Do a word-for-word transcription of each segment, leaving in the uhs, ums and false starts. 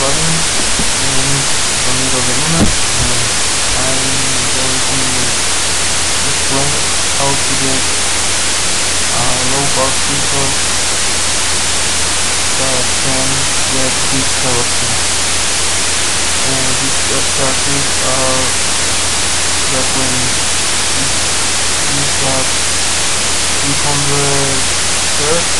volume and sonido de luna, and I'm going to explain how to get a low bar filter that can get this character. And these characters are that when you have three hundred hertz,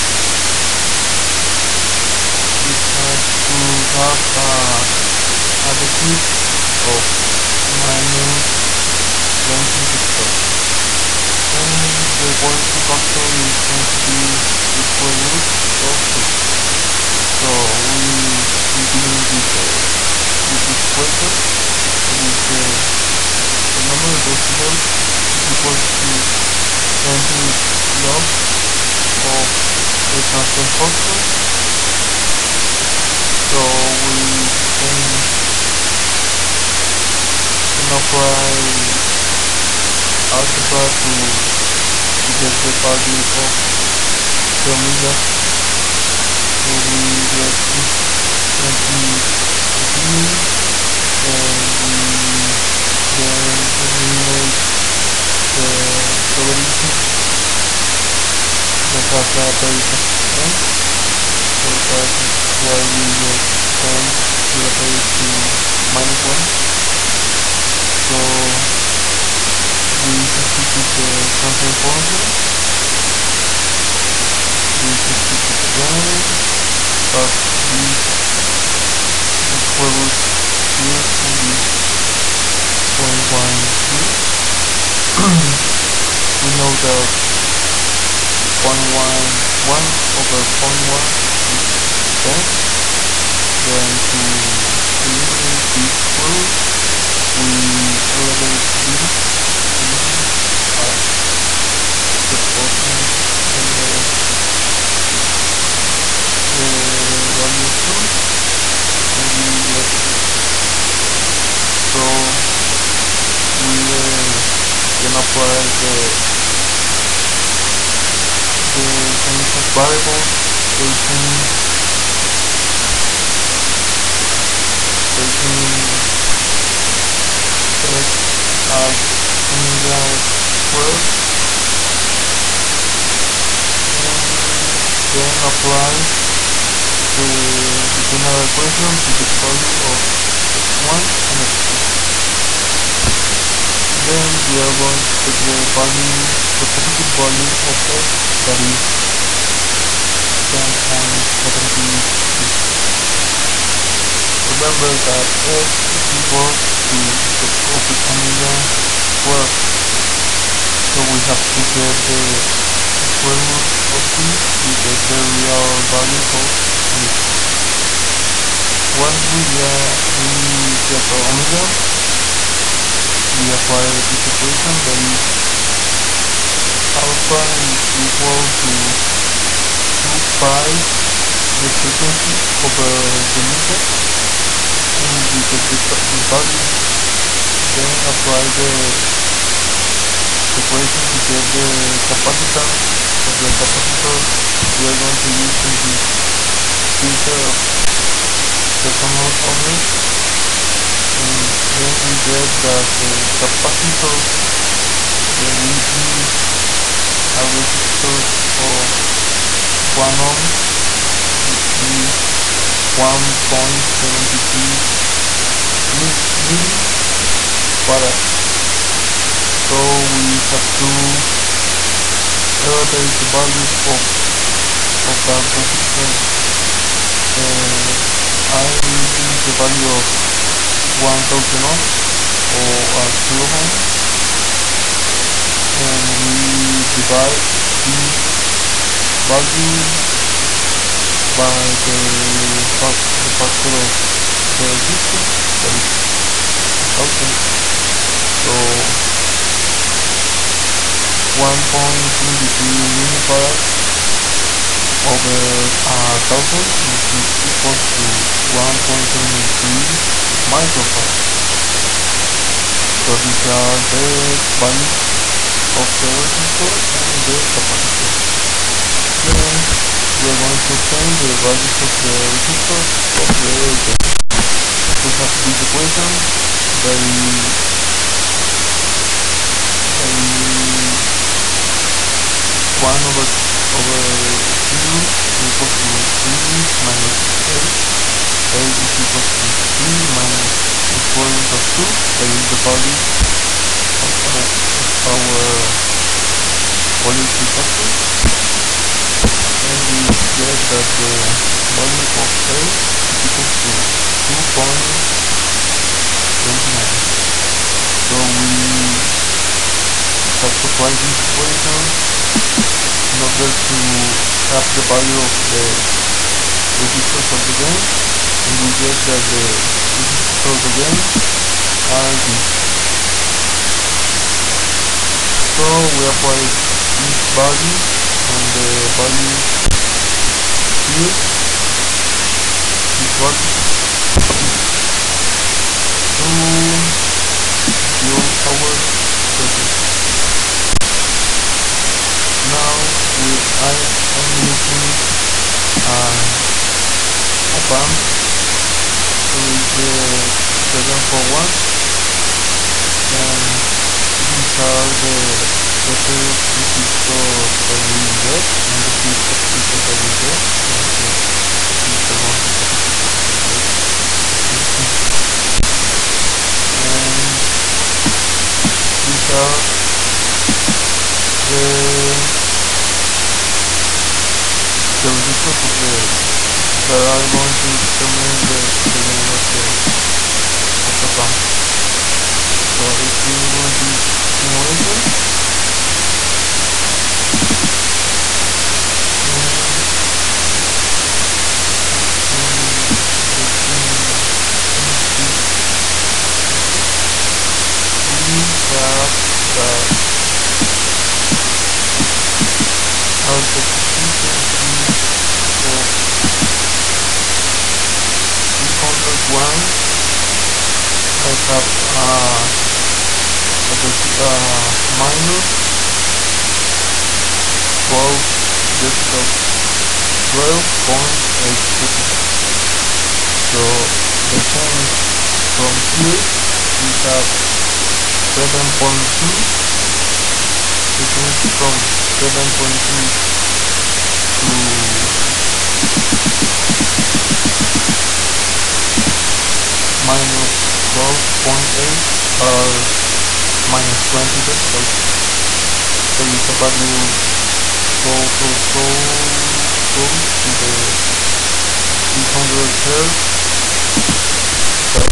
it has to have a adequate of minus twenty percent, and the quality factor is going to be the square root of two. So we begin with the with this equation, with the, the number of decibels is equal to twenty log of the transfer factor. So we can, can apply algebra to, to get the value of the omega. So we get twenty degrees, and we then eliminate the probability that has a very consistent. So that's why we get ten related to minus one. So we substitute the transfer function, we substitute the generator, but this square root here will be zero point one three. We know that zero point one one over zero point one is ten. Then to eliminate this square root, we elevate this as the portion and the, the value of two, and we get this. So we uh, can apply the the condition variables taking taking x as omega squared, and then apply the, the general equation to the value of x one and x two. Then we are going to take the value, the positive value of x, that is ten times seventy-six. Remember that x is equal to the of the omega squared. So we have to get the square root of this to get the real value of this. Once we get, we get the omega, we apply this equation, that is alpha is equal to two pi the frequency over the meter, and we get the, the value, then apply the equation to get the capacitance of the capacitor we are going to use in this filter of second order. And then we get that the capacitor, then we use a resistor of one ohm, which is one point seven three millifarad. So we have to elevate the values of of that resistance. Uh, I'm using the value of one thousand ohms or a kilo ohm, and we divide this value by the, fact, the factor of the resistance, that is one thousand. So one point two three millifarad over a thousand is equal to one point seven three microfarad. So these are the values of the resistor and the capacitor. Then we are going to obtain the values of the resistor of the resistor. we have this equation, very, very one over over zero equals to three minus eight. eight is equals to three minus the square root of two. That is the value of our, of our quality factor. And we get that the value of A is equal to two point two nine. So we have to apply this equation in order to have the value of the resistors of the game, and we get that the resistors of the game are these. So we apply this value and the value here, this value, to build our circuit. Now we I am using uh, a pump with the seven four one, and these are the reference resistors that we get and the peak capacitors that we get. And this is the one and these are the the resistors of the that are going to determine the the name of the of the pump. So if we run this simulation, we have that our efficiency of three hundred one. I have uh, a uh, minus twelve decibels, twelve point eight decibels. So the change from here we have seven point two. The change from seven point two to minus twelve point eight are minus twenty decibels. So it's a value so so so close to the three hundred hertz that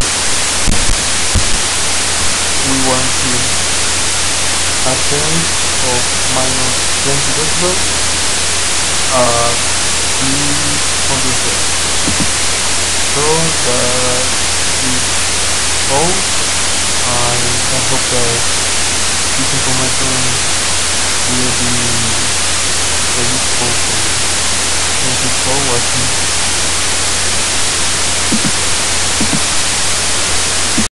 we want to a change of minus twenty decibels at three hundred hertz. So that is all. I, I hope that this information will be very useful for you. Thank you for watching.